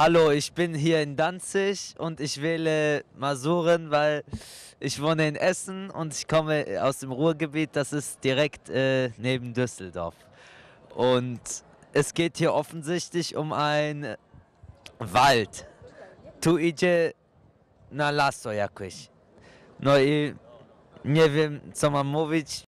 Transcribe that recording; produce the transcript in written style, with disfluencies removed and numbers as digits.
Hallo, ich bin hier in Danzig und ich wähle Masuren, weil ich wohne in Essen und ich komme aus dem Ruhrgebiet, das ist direkt neben Düsseldorf. Und es geht hier offensichtlich um einen Wald. Tu idzie na laso jakoś. No i nie wiem, co mam mówić.